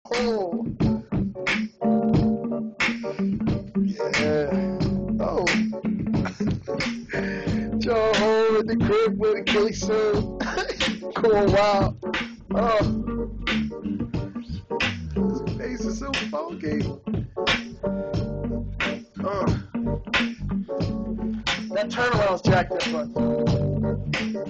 Oh, yeah. Oh, Joe home in the crib with Akil soon. Going wild. Oh, his face is so funky. That turnaround's jacked up, but.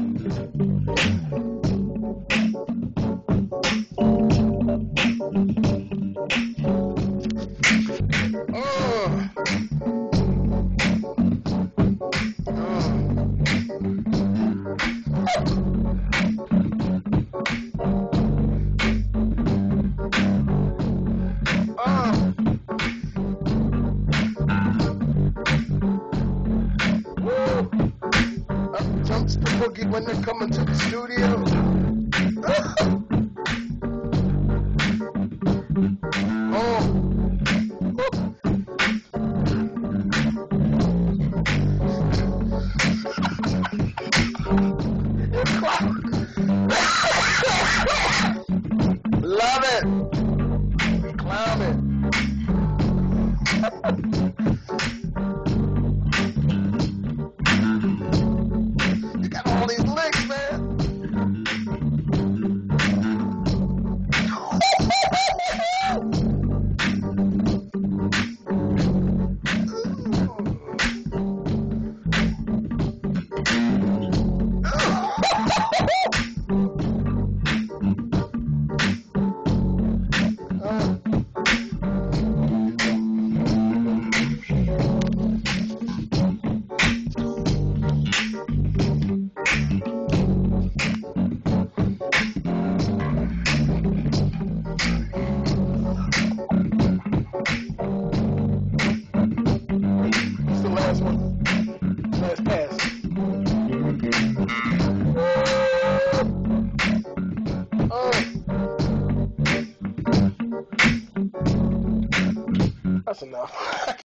Up jumps the boogie when they're coming to the studio. Oh. Love it. Clown it. You got all these licks, man. Last one. Last pass. Oh. That's enough.